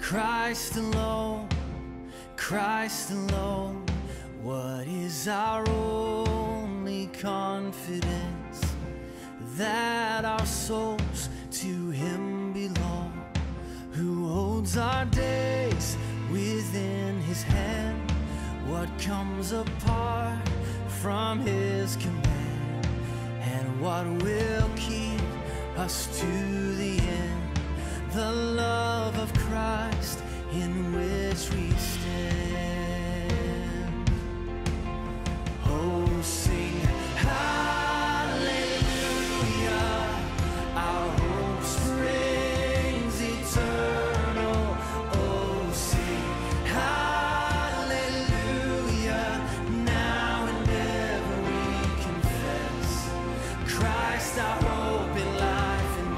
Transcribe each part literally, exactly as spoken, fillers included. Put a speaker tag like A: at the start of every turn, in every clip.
A: Christ alone, Christ alone, what is our only confidence? That our souls to Him belong, who holds our days within His hand. What comes apart from His command, and what will keep us to the end? The love of Christ in which we stand. Oh, sing hallelujah, our hope springs eternal. Oh, sing hallelujah, now and ever we confess Christ our hope in life and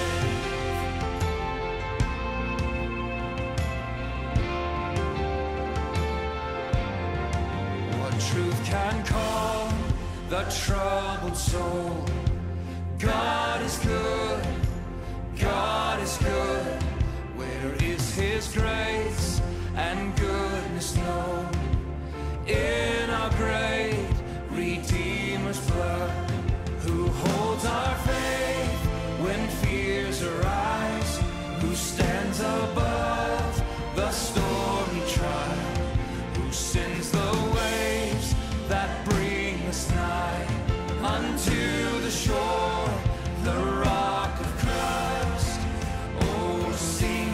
A: truth can calm the troubled soul. God is good, God is good. Where is His grace and goodness known? In our great Redeemer's blood, who holds our faith when fears arise, who stands above the stormy trial, who sends the waves that bring us nigh unto the shore, the rock of Christ. Oh, sing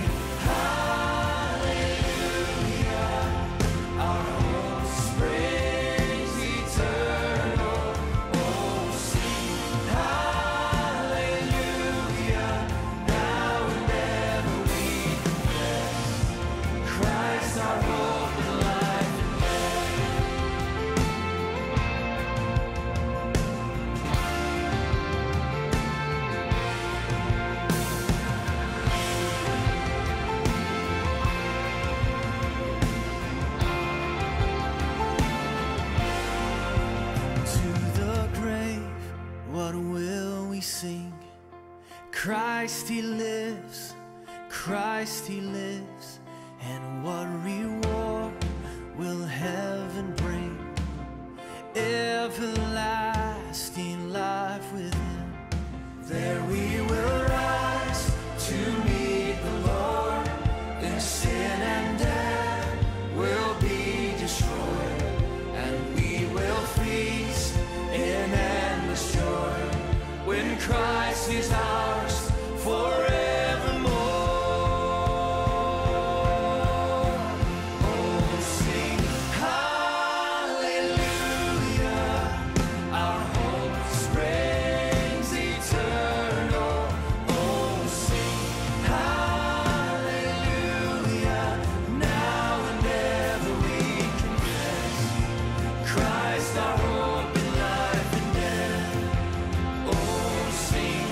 A: hallelujah, our hope springs eternal. Oh, sing hallelujah, now and ever we confess Christ our hope and life and what will we sing? Christ He lives, Christ He lives, and what reward will heaven bring? Everlasting life with Him. There we will rise to meet the Lord, then sin and death will be destroyed, and we will feast in endless joy when Christ is ours forevermore. Oh, sing hallelujah, our hope springs eternal. Oh, sing hallelujah, now and ever we confess Christ our hope in life and death. Oh, sing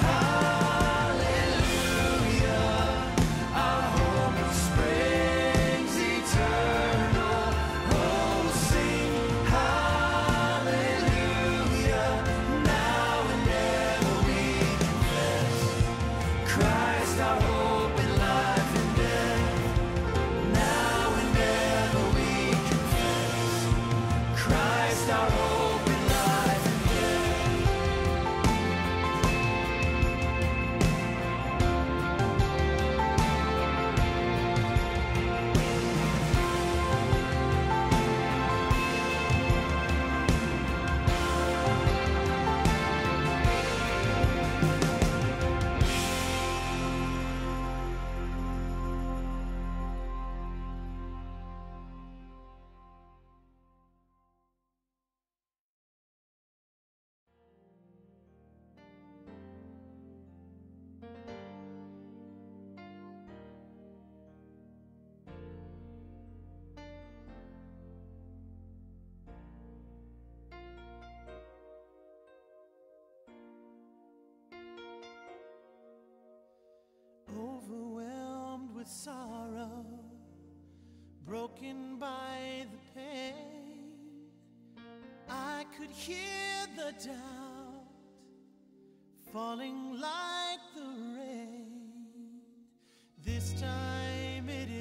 A: hallelujah, our hope springs eternal. Oh, sing hallelujah, now and ever we confess Christ our hope in life and death. Now and ever we confess Christ our hope in life and death.
B: Overwhelmed with sorrow, broken by the pain, I could hear the doubt falling like the rain. This time it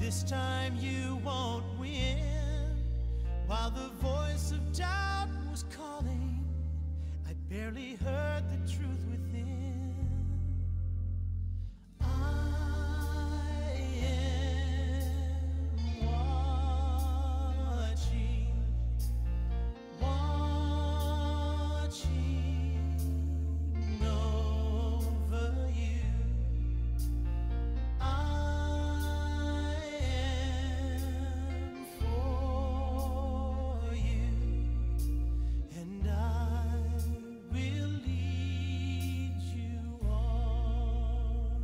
B: this time you won't win. While the voice of doubt was calling, I barely heard the truth within. I am watching, watching over you. I am for you, and I will lead you on.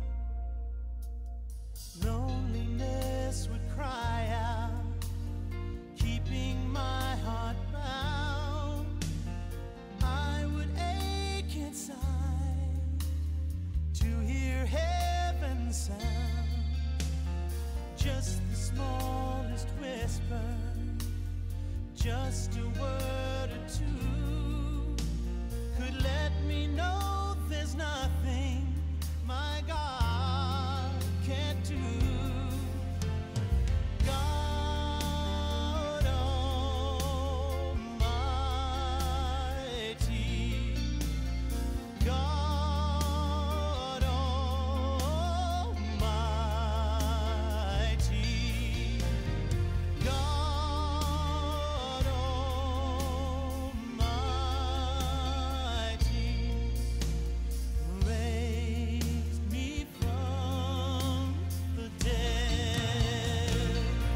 B: Loneliness would cry out, keeping my heart bound. I would ache inside to hear heaven's sound. Just the smallest whisper, just a word or two, could let me know there's nothing my God can't do. God Almighty, God Almighty, God Almighty, raised me from the dead.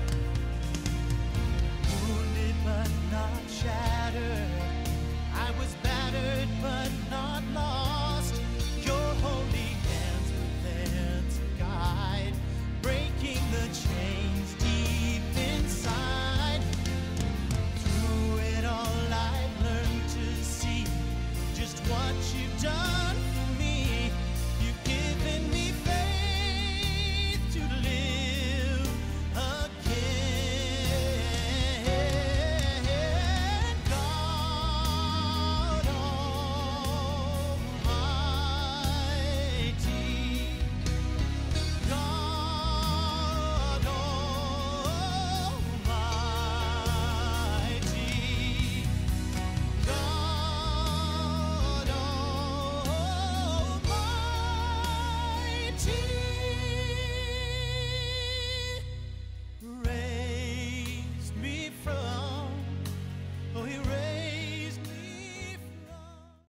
B: Wounded but not shattered, I was battered but not lost. Your holy hands were there to guide, breaking the chains deep inside. Through it all I've learned to see just what you've done for me. You've given me faith to live again. God Almighty, God Almighty, God Almighty, raised me from, oh, He raised